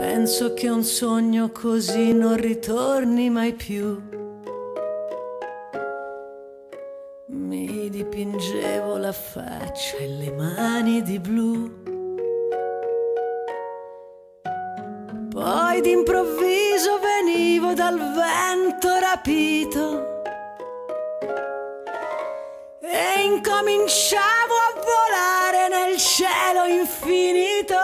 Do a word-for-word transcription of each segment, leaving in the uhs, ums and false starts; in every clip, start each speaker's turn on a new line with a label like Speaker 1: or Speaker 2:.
Speaker 1: Penso che un sogno così non ritorni mai più. Mi dipingevo la faccia e le mani di blu. Poi d'improvviso venivo dal vento rapito e incominciavo a volare nel cielo infinito.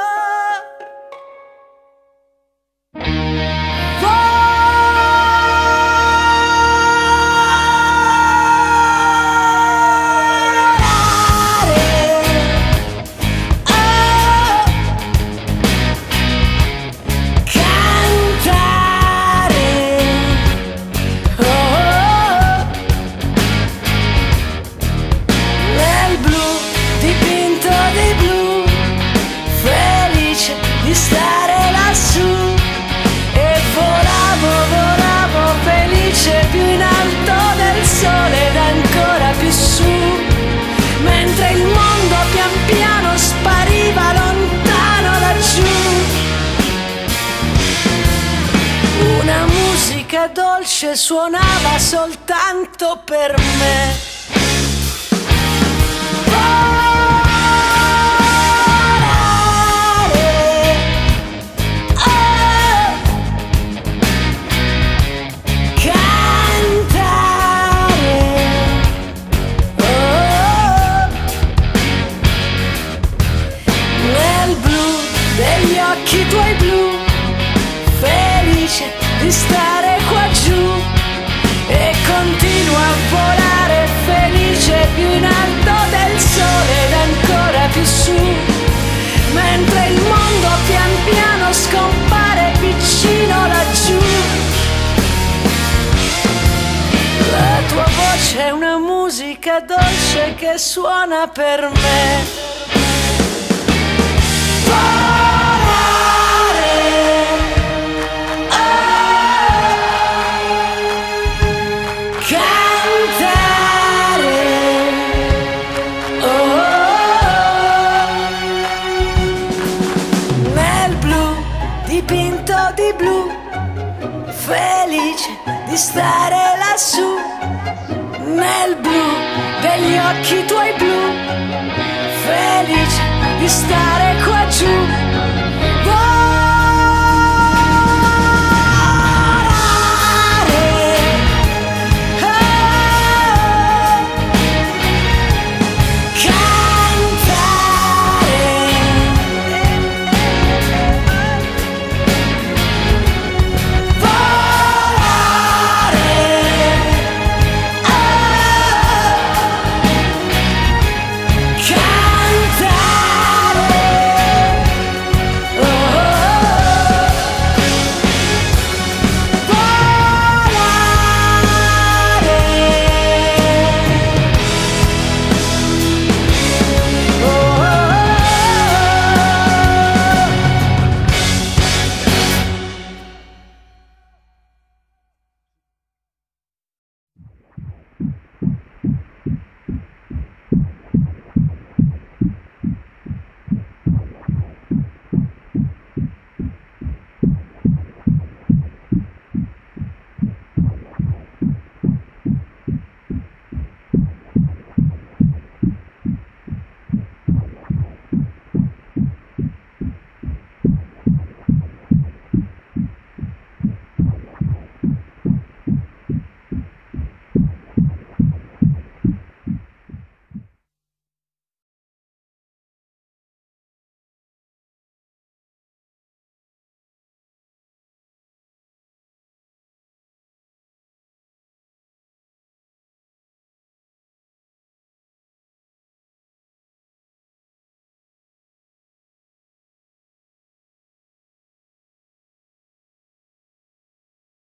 Speaker 1: Di stare lassù e volavo, volavo felice più in alto del sole ed ancora più su, mentre il mondo pian piano spariva lontano laggiù. Una musica dolce suonava soltanto per me. Degli occhi tuoi blu, felice di stare qua giù, e continuo a volare felice più in alto del sole ed ancora più su, mentre il mondo pian piano scompare vicino laggiù. La tua voce è una musica dolce che suona per me. Dipinto di blu, felice di stare lassù, nel blu degli occhi tuoi blu, felice di stare qua giù.